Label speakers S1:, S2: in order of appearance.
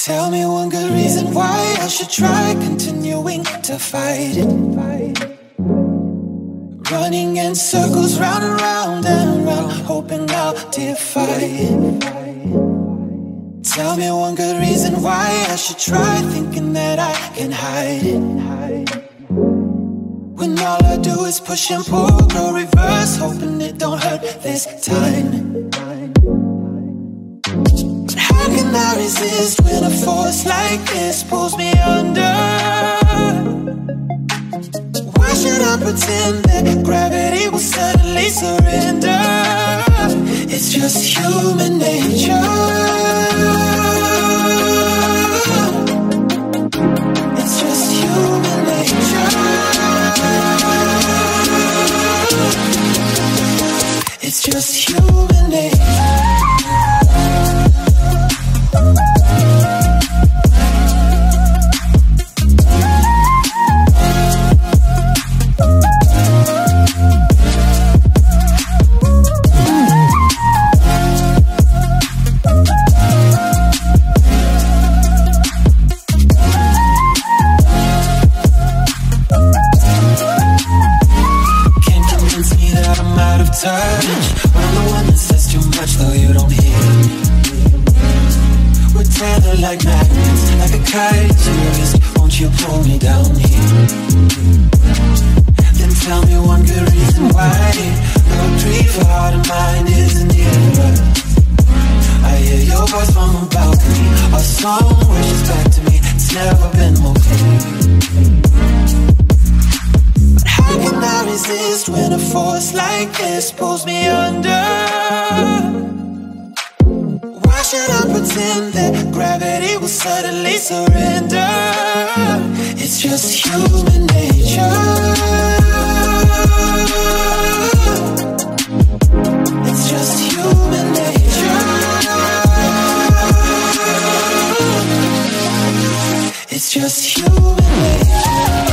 S1: Tell me one good reason why I should try continuing to fight it. Running in circles round and round and round, hoping I'll defy it. Tell me one good reason why I should try thinking that I can hide it. When all I do is push and pull, go reverse, hoping it don't hurt this time. But how can I resist when a force like this pulls me under? Why should I pretend that gravity will suddenly surrender? It's just human nature. It's just human nature. It's just human nature. Touch, but I'm the one that says too much, though you don't hear me. We're tethered like magnets, like a kite to your wrist. Won't you pull me down here? Then tell me one good reason why the reprieve for heart and mind isn't near us. I hear your voice from a balcony, our song wishes back to me. It's never been more clear. How can I resist when a force like this pulls me under? Why should I pretend that gravity will suddenly surrender? It's just human nature. It's just human nature. It's just human nature.